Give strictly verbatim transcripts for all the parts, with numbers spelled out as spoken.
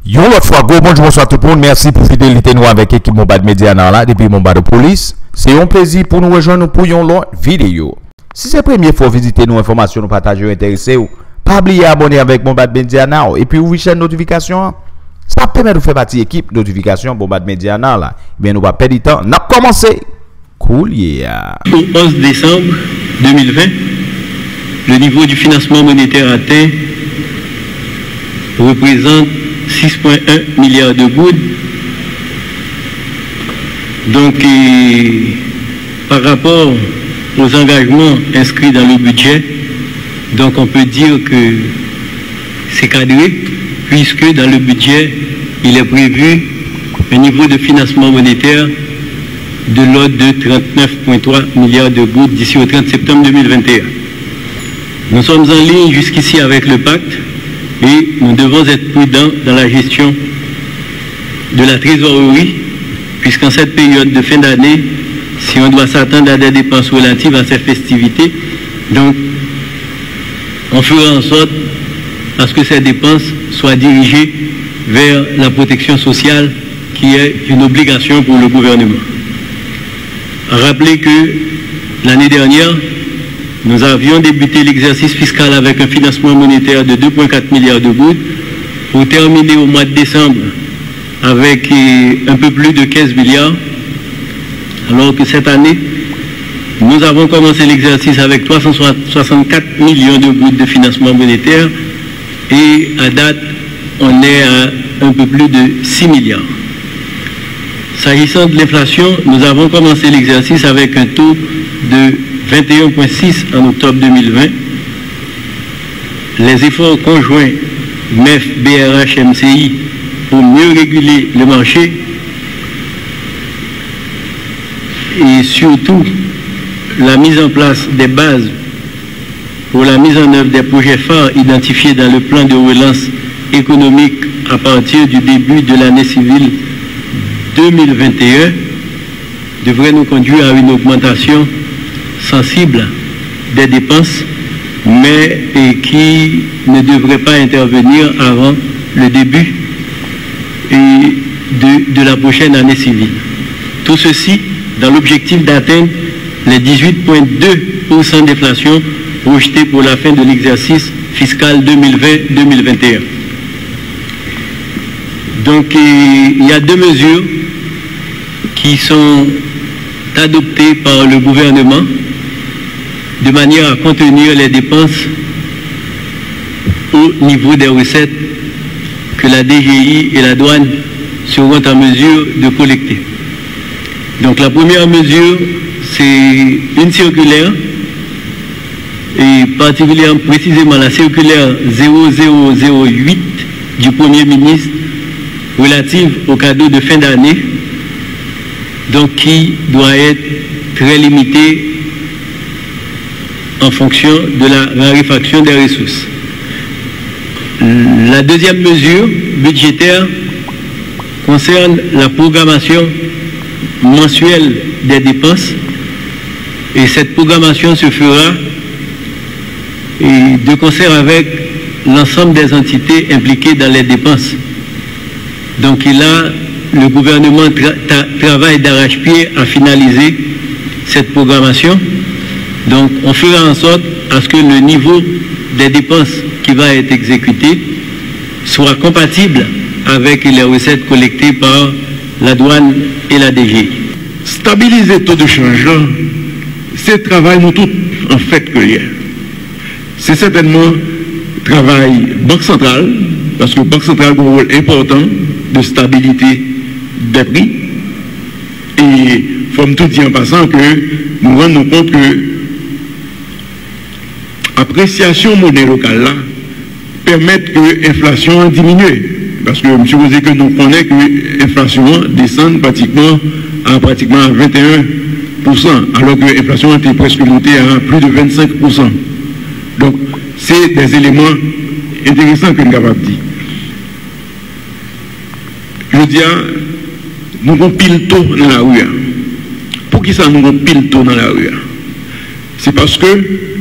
Yo l'autre fois, go bonjour, bonsoir tout le monde. Merci pour fidélité nous avec l'équipe Mombad Média là, depuis Mombad de Police. C'est un plaisir pour nous rejoindre pour une longue vidéo. Si c'est la première fois visiter nos informations, nous partager, intéresser, pas oublier abonner avec Mombad Média now et puis ouvrir chaîne notification. Ça permet de faire partie de l'équipe notification Mombad Média là. Bien nous va perdre du temps. On a commencé. Cool yeah. Au onze décembre deux mille vingt, le niveau du financement monétaire atteint représente six virgule un milliards de gouttes. Donc, et, par rapport aux engagements inscrits dans le budget, donc on peut dire que c'est cadré, puisque dans le budget, il est prévu un niveau de financement monétaire de l'ordre de trente-neuf virgule trois milliards de gouttes d'ici au trente septembre deux mille vingt et un. Nous sommes en ligne jusqu'ici avec le pacte et nous devons être prudents dans la gestion de la trésorerie, puisqu'en cette période de fin d'année, si on doit s'attendre à des dépenses relatives à ces festivités, donc on fera en sorte à ce que ces dépenses soient dirigées vers la protection sociale qui est une obligation pour le gouvernement. Rappelez que l'année dernière, nous avions débuté l'exercice fiscal avec un financement monétaire de deux virgule quatre milliards de gouttes pour terminer au mois de décembre avec un peu plus de quinze milliards, alors que cette année, nous avons commencé l'exercice avec trois cent soixante-quatre millions de gouttes de financement monétaire et à date, on est à un peu plus de six milliards. S'agissant de l'inflation, nous avons commencé l'exercice avec un taux de vingt et un virgule six en octobre deux mille vingt. Les efforts conjoints M E F, B R H, M C I pour mieux réguler le marché et surtout la mise en place des bases pour la mise en œuvre des projets phares identifiés dans le plan de relance économique à partir du début de l'année civile deux mille vingt et un devrait nous conduire à une augmentation sensible des dépenses, mais et qui ne devrait pas intervenir avant le début et de, de la prochaine année civile. Tout ceci dans l'objectif d'atteindre les dix-huit virgule deux pour cent d'inflation projetée pour la fin de l'exercice fiscal deux mille vingt deux mille vingt et un. Donc il y a deux mesures qui sont adoptées par le gouvernement de manière à contenir les dépenses au niveau des recettes que la D G I et la douane seront en mesure de collecter. Donc la première mesure, c'est une circulaire, et particulièrement précisément la circulaire zéro zéro zéro huit du Premier ministre relative au cadeau de fin d'année, donc qui doit être très limitée en fonction de la raréfaction des ressources. La deuxième mesure budgétaire concerne la programmation mensuelle des dépenses, et cette programmation se fera de concert avec l'ensemble des entités impliquées dans les dépenses. Donc là, le gouvernement tra tra travaille d'arrache-pied à finaliser cette programmation. Donc on fera en sorte à ce que le niveau des dépenses qui va être exécuté soit compatible avec les recettes collectées par la douane et la D G I. Stabiliser le taux de change, c'est le travail nous tous en fait que hier. C'est certainement le travail Banque centrale, parce que la Banque centrale a un rôle important de stabilité des prix. Et il faut tout dire en passant que nous rendons compte que l'appréciation monnaie locale là permet que l'inflation diminue. Parce que M. vous dit que nous connaissons que l'inflation descend pratiquement à pratiquement vingt et un pour cent, alors que l'inflation était presque montée à plus de vingt-cinq pour cent. Donc, c'est des éléments intéressants que nous avons dit. Je dis, nous avons pile tôt dans la rue. Pour qui ça nous avons pile tôt dans la rue? C'est parce que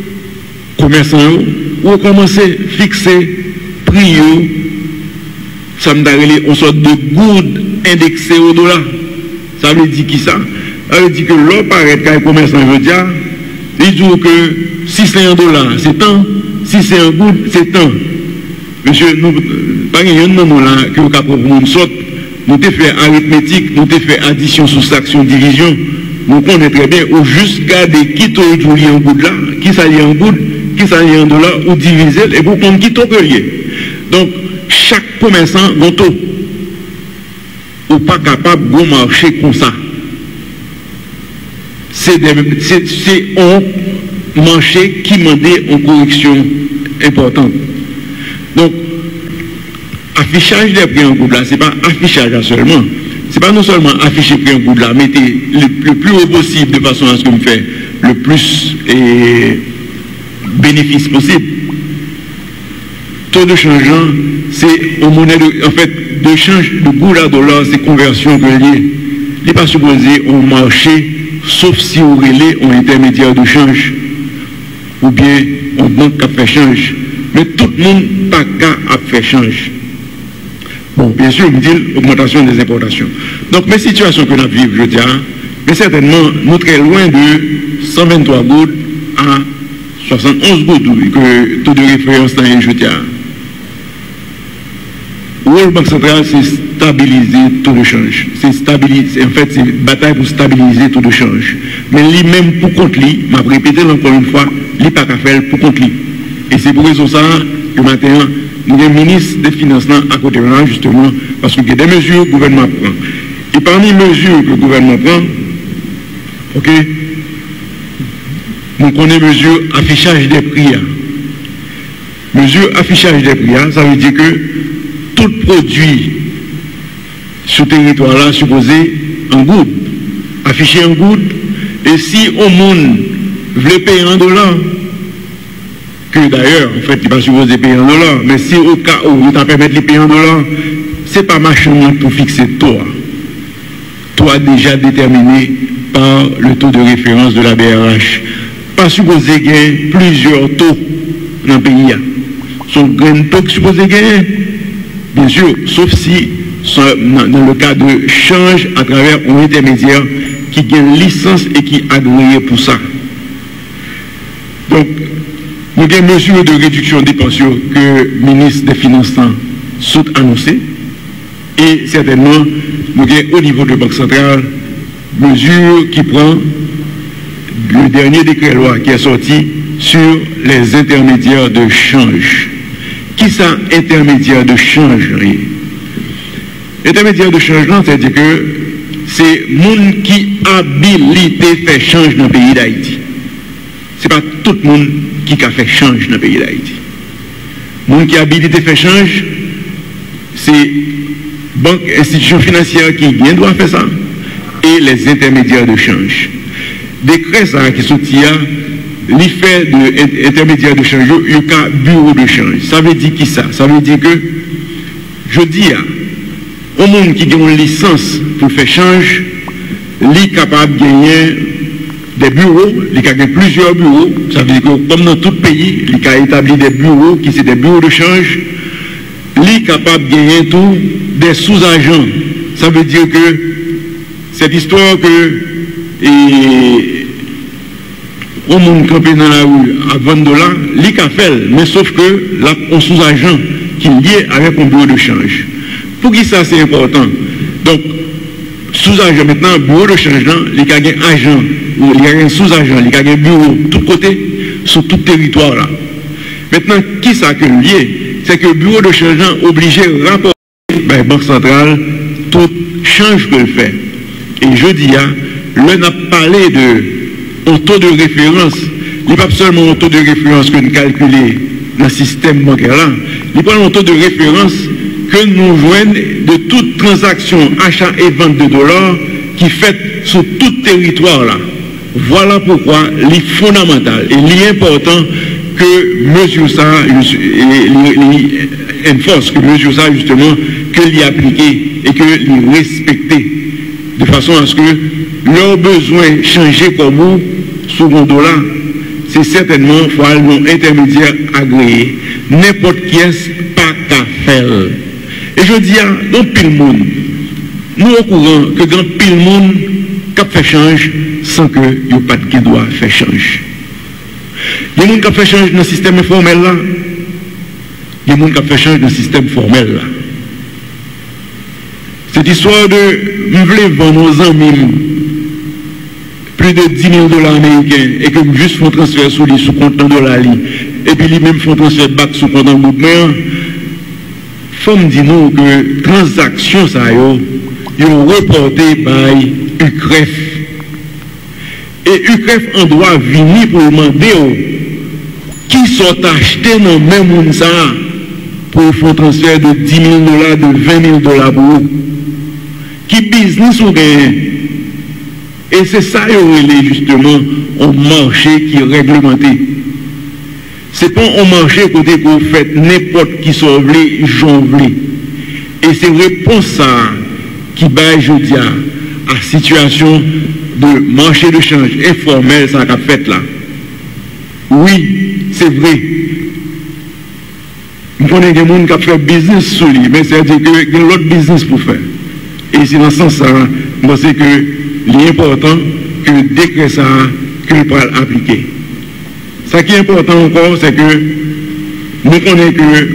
les commerçants ont commencé à fixer prix ça me donne une sorte de good indexé au dollar. Ça veut dire qui ça? Ça veut dire que l'on paraît qu'un commerçant veut dire, il dit que si c'est un dollar, c'est tant, si c'est un good, c'est tant. Monsieur, nous, pas rien de nous là, que vous avez une sorte, nous avons fait arithmétique, nous avons fait addition, soustraction, division. Nous connaissons très bien, ou juste garder qui t'a lié en good là, qui ça lié en good, qui ça lié en dollar, ou diviser, et vous comptez qui t'a lié. Donc, chaque commerçant, gonto, ou pas capable de marcher comme ça. C'est un marché qui demandait une correction importante. Donc, affichage des prix en groupe là, ce n'est pas affichage là seulement. Ce n'est pas non seulement afficher prix en groupe là, mettez le, le plus haut possible de façon à ce qu'on fait le plus et, bénéfice possible. Taux de changeant, c'est au monnaie de, en fait, de change de goût à dollar, c'est conversion que lié. Il n'est pas supposé au marché, sauf si on relais un intermédiaire de change, ou bien on banque qui fait change. Mais tout le monde n'a pas qu'à faire change. Bon, bien sûr, on dit l'augmentation des importations. Donc, mes situations que nous vivons, je dis, mais certainement, nous sommes très loin de cent vingt-trois gouttes à soixante et onze gouttes, que le taux de référence est, je dis. Le rôle Banque centrale, c'est stabiliser le taux de change. C'est stabiliser, en fait, c'est une bataille pour stabiliser le taux de change. Mais lui-même, pour contre lui, m'a répété encore une fois, il n'a pas qu'à faire pour contre lui. Et c'est pour raison ça que maintenant, nous avons un ministre des Finances à côté de là, justement, parce qu'il y a des mesures que le gouvernement prend. Et parmi les mesures que le gouvernement prend, ok, nous connaissons mesure affichage des prix. Mesure affichage des prix, ça veut dire que tout produit sur le territoire-là supposé en goutte, affiché en goutte, et si au monde veut payer en dollars, que d'ailleurs, en fait, il n'est pas supposé payer en dollars, mais si au cas où il t'a permis de payer en dollars, ce n'est pas machin pour fixer le taux. Taux déjà déterminé par le taux de référence de la B R H. Pas supposé gagner plusieurs taux dans le pays. Son grand taux qui supposé gagner, bien sûr, sauf si, dans le cas de change à travers un intermédiaire qui gagne licence et qui est agréé pour ça. Donc, nous avons des mesures de réduction des pensions que le ministre des Finances a annoncé. Et certainement, nous avons au niveau de la Banque centrale, mesures qui prend le dernier décret loi qui est sorti sur les intermédiaires de change. Qui ça, intermédiaire de change? Intermédiaire de change, c'est-à-dire que c'est le monde qui habilité fait change dans le pays d'Haïti. Ce n'est pas tout le monde qui a fait change dans le pays d'Haïti. Le monde qui a habilité fait change, c'est banque, institution financière qui bien doit faire ça, et les intermédiaires de change. Décret ça qui sortit l'effet de intermédiaire de change, il y a un bureau de change. Ça veut dire qui ça? Ça veut dire que, je dis, au monde qui a une licence pour faire change, il est capable de gagner des bureaux, il y a plusieurs bureaux, ça veut dire que comme dans tout pays, il y a établi des bureaux qui sont des bureaux de change, il est capable de gagner tout des sous-agents. Ça veut dire que cette histoire que et, au monde campé dans la rue à vingt dollars, il a fait, mais sauf que là, un sous-agent qui est lié avec un bureau de change. Pour qui ça c'est important? Donc, sous-agent maintenant, bureau de change, il y a un agent, il y a un sous-agent, il y a un bureau, de tous côtés, sur tout territoire là. Maintenant, qui ça que lié? C'est que le bureau de change est obligé de rapporter à la Banque centrale tout change que le fait. Et je dis, l'on a parlé de un taux de référence, il n'est pas seulement un taux de référence que nous calculons dans le système bancaire là, il pas un taux de référence que nous joignons de toute transaction achat et vente de dollars qui fait sur tout territoire là. Voilà pourquoi il est fondamental et il est important que mesure ça, enforce que mesure ça justement, que l'y appliquer et que l'y respecter, de façon à ce que leurs besoins changer comme vous, sous un dollar, c'est certainement faut un intermédiaire agréé. N'importe qui est pas qu'à faire. Et je dis à dans pile monde, nous au courant que dans pile monde qui fait change sans que il n'y ait pas de droit faire change. Il y a des gens qui fait change dans le système informel là. Il y a des gens qui fait change dans le système formel là. Cette histoire de nous voulons vendre nos amis plus de dix mille dollars américains et que nous juste font transfert sous les sous compte en dollars et puis les mêmes font transfert back sous compte en mouvement. Faut me dire nous que transactions ça yo ont reporté par U C R E F. Et U C R E F en doit venir pour demander qui sont achetés dans le même monde ça pour faire un transfert de dix mille dollars, de vingt mille dollars pour eux. Qui business ou gagne. Et c'est ça qui est justement un marché qui est réglementé. Ce n'est pas un marché côté que vous faites n'importe qui soit voulu, j'en voulu. Et c'est réponse ça qui va, je dis, à la situation de marché de change informel, ça qu'a fait là. Oui, c'est vrai. Nous connaissons des gens qui ont fait business sur lui, mais c'est-à-dire qu'il y a l'autre business pour faire. Et c'est dans ce sens-là, je pense que l'important que le décret ça, que le pourra appliquer. Ce qui est important encore, c'est que nous connaissons que,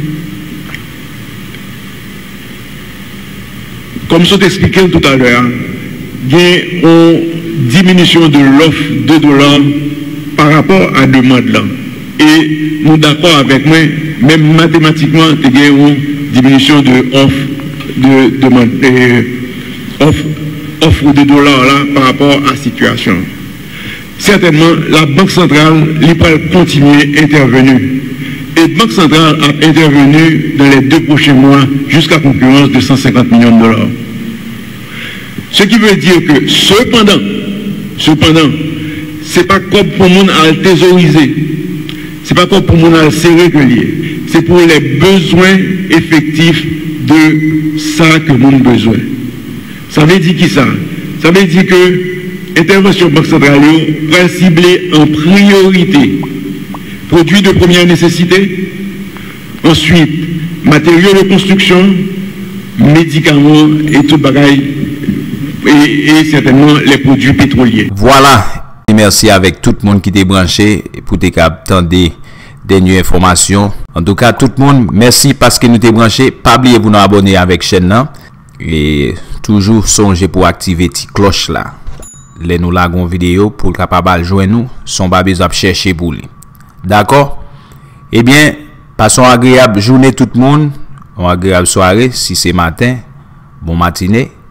comme je t'ai expliqué tout à l'heure, il y a une diminution de l'offre de dollars par rapport à la demande là. Et nous sommes d'accord avec moi, même mathématiquement, il y a une diminution de l'offre de demande, euh, offre, offre de dollars là par rapport à la situation. Certainement, la Banque centrale va continuer à intervenir. Et la Banque centrale a intervenu dans les deux prochains mois jusqu'à concurrence de cent cinquante millions de dollars. Ce qui veut dire que cependant, cependant, ce n'est pas comme pour le monde à le thésauriser, ce n'est pas comme pour le monde à le serrer que lié. C'est pour les besoins effectifs de ça que nous avons besoin. Ça veut dire qui ça? Ça veut dire que l'intervention Banque centrale va cibler en priorité produits de première nécessité, ensuite matériaux de construction, médicaments et tout bagaille, et, et certainement les produits pétroliers. Voilà, et merci avec tout le monde qui est branché pour te attendre des dernières informations. En tout cas, tout le monde, merci parce que nous t'es branché. Pas oublier vous nous abonner avec chaîne là. Et toujours songer pour activer la cloche là. Les nous lagons vidéo pour capable joindre nous, son pas besoin de chercher pour lui. D'accord? Eh bien, passons agréable journée tout le monde, une agréable soirée si c'est matin, bon matinée.